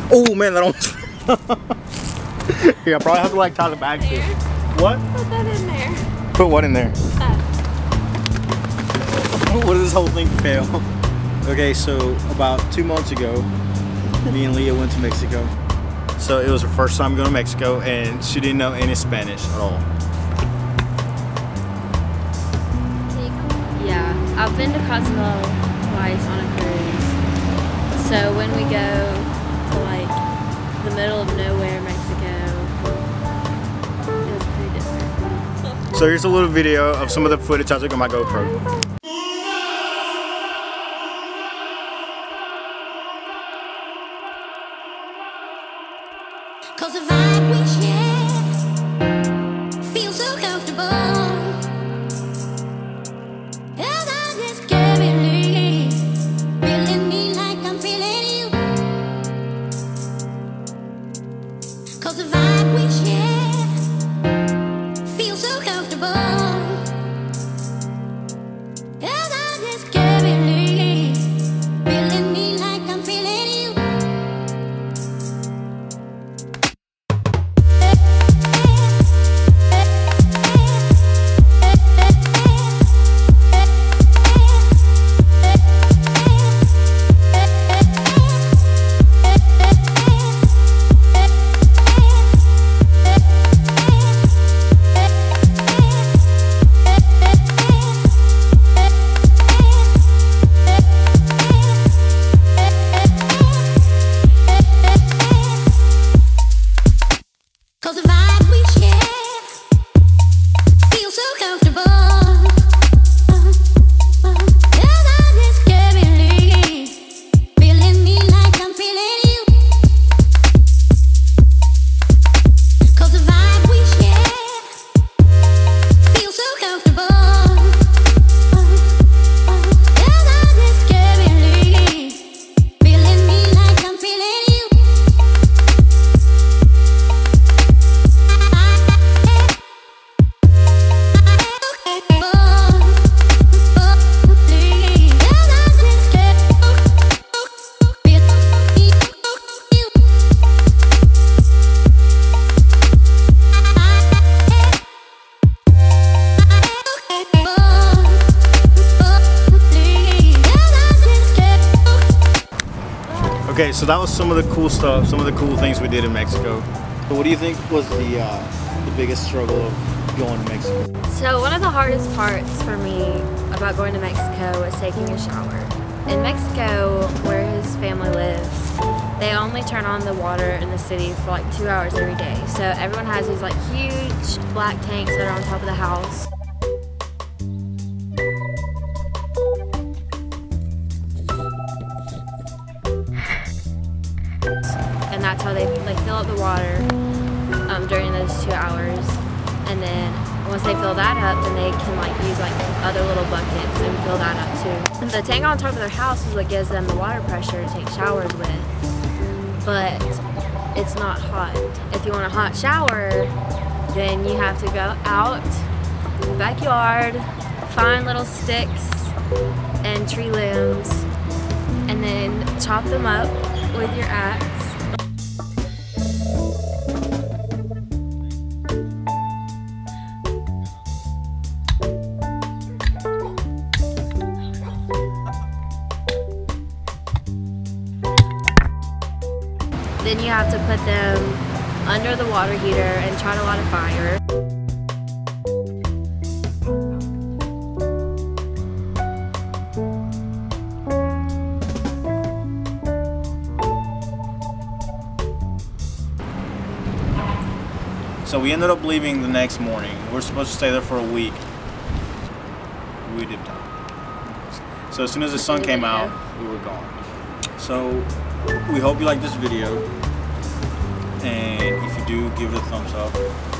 Oh man, that almost. Here, I probably have to like tie the bag to. What? Put that in there. Put what in there? That. What does this whole thing fail? Okay, so about 2 months ago, me and Leah went to Mexico. So it was her first time going to Mexico, and she didn't know any Spanish at all. Yeah, I've been to Cozumel twice on a cruise. So when we go to like the middle of nowhere, Mexico, it was pretty different. So here's a little video of some of the footage I took on my GoPro. Cause the vibe we share feels so comfortable. And I just can't believe feeling me like I'm feeling you. Cause the vibe we share feels so comfortable. And I just can't believe feeling me like I'm feeling you. Cause the vibe we share feels so comfortable. And I just can't believe feeling me like I'm feeling you. Cause the vibe we share feels so comfortable. And I just can't believe feeling me like I'm feeling you. Okay, so that was some of the cool stuff, some of the cool things we did in Mexico. So what do you think was the biggest struggle of going to Mexico? So one of the hardest parts for me about going to Mexico was taking a shower. In Mexico, where his family lives, they only turn on the water in the city for like 2 hours every day. So everyone has these like huge black tanks that are on top of the house. And that's how they fill up the water during those 2 hours. And then once they fill that up, then they can like use like other little buckets and fill that up too. The tank on top of their house is what gives them the water pressure to take showers with. But it's not hot. If you want a hot shower, then you have to go out in the backyard, find little sticks and tree limbs, and then chop them up with your axe. Then you have to put them under the water heater and try to light a fire. So we ended up leaving the next morning. We're supposed to stay there for a week. We did not. So as soon as the sun came out, we were gone. So we hope you like this video. And if you do, give it a thumbs up.